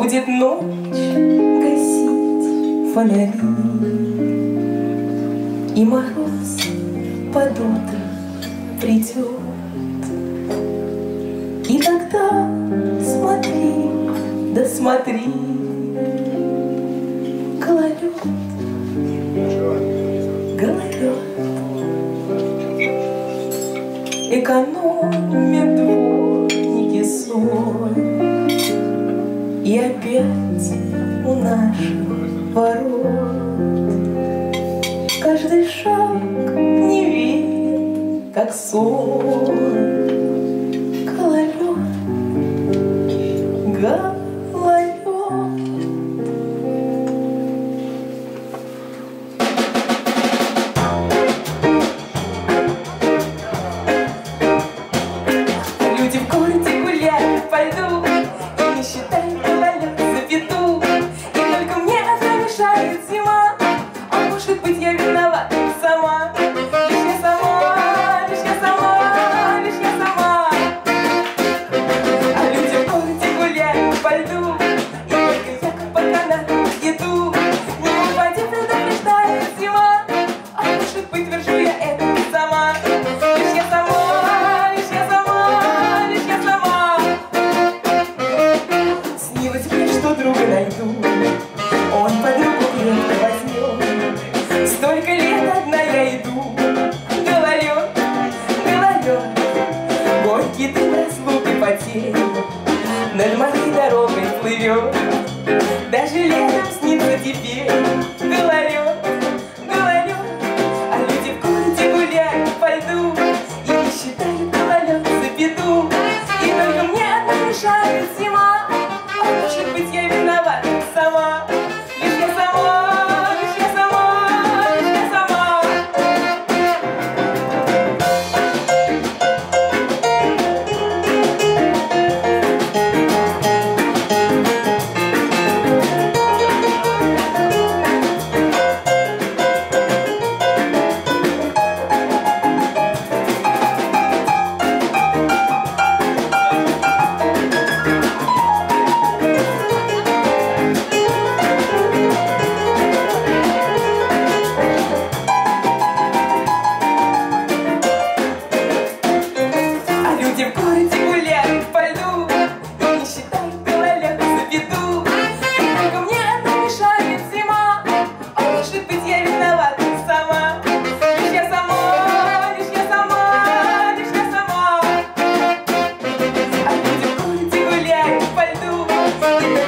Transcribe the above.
Будет ночь гасить фонари, и мороз под утро придет. И тогда смотри, да смотри, гололед, гололед. Экономят дворники соль, и опять у наших ворот каждый шаг не верен, как сон. Гололед, гололед. Люди в городе гуляют по льду и не считают гололед за беду. И только мне это мешает зима, а может быть я виновата сама. Лишь я сама, лишь я сама, лишь я сама. А люди в городе гуляют по льду, и только я как по канату иду. Не упади, предупреждает зима, а может быть держу я это сама. Лишь я сама, лишь я сама, лишь я сама. Снилось мне, что друга найду, он подругу крепко возьмет. Столько лет одна я иду, гололед, гололед. Горький дым разлуки потерь над моей дорогой плывет. Даже летом снится теперь гололед, гололед. А люди в городе гуляют по льду и не считают гололед за беду. И только мне одна мешает зима, а может быть я виновата сама. Лишь я сама, лишь я сама, лишь я сама. А люди в городе гуляют по льду и не считают гололед за беду. И только мне это мешает зима, а может быть я виновата сама. Лишь я сама, лишь я сама, лишь я сама. А люди в городе гуляют по льду и